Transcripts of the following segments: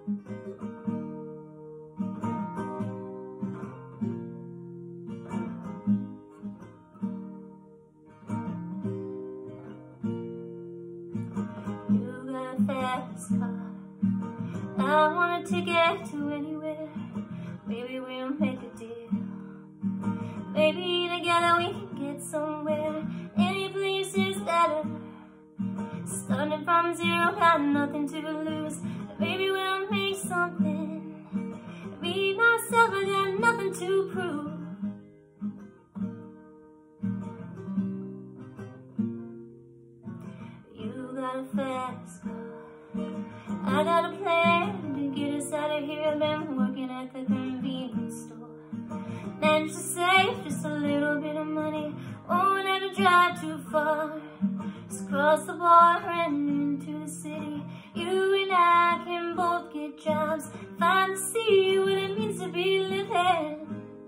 You got a fast car, I want a ticket to anywhere. Maybe we'll make a deal. Maybe together we can get somewhere. Any place is better. Starting from zero, got nothing to lose. Maybe we'll make something. Be myself, I got nothing to prove. You got a fast car, I got a plan to get us out of here. I've been working at the convenience store. Managed to save just a little bit of money. Won't have to drive too far. Just cross the border and into the city. You and I can both get jobs. Finally see what it means to be living.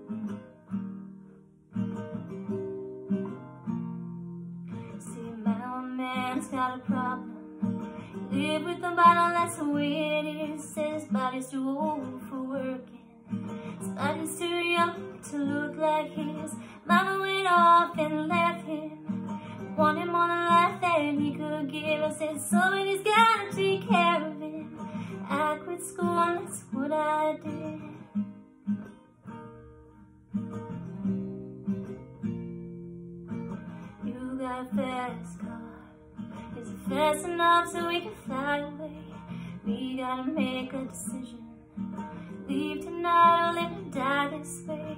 See, my old man's got a problem. Live with the bottle, that's the way it is. Says body's too old for working. His body's too young to look like his. Mama went off and left him. Wanted more than life that he could give. I said, somebody's gotta take care of him. I quit school and that's what I did. You got a fast car. Is it fast enough so we can fly away? We gotta make a decision. Leave tonight or live and die this way.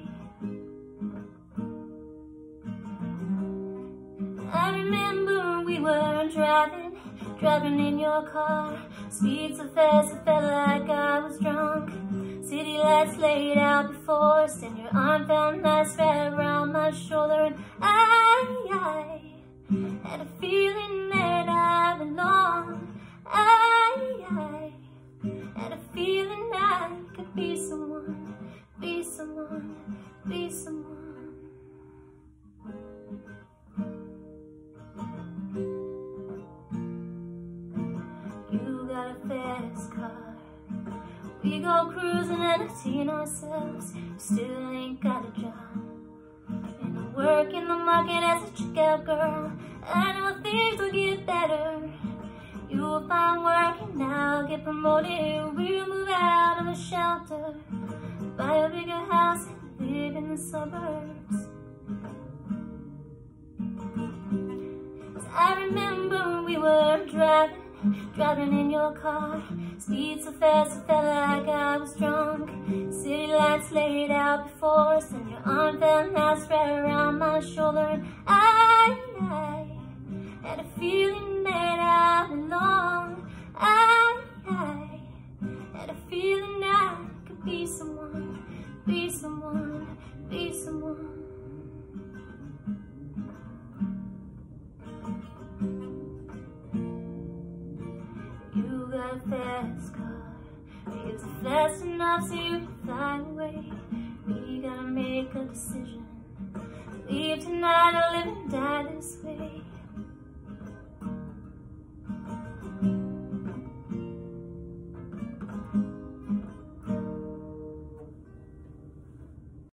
I remember we were driving in your car. Speed so fast I felt like I was drunk. City lights laid out before us, and your arm felt nice right around my shoulder. And I had a feeling that I belonged. I had a feeling I could be someone, be someone, be someone. You got a fast car. We go cruising, entertain ourselves. You still ain't got a job. And I work in the market as a checkout girl. I know things will get better. You'll find work and I'll get promoted. We'll move out of the shelter, buy a bigger house and live in the suburbs. 'Cause I remember we were driving in your car. Speed so fast I felt like I was drunk. City lights laid out before us, and your arm felt nice right around my shoulder. And I had a feeling that I belonged. I had a feeling I could be someone, be someone, be someone. You got a fast car. Is it fast enough so you can fly away? We gotta make a decision. Leave tonight or live and die this way.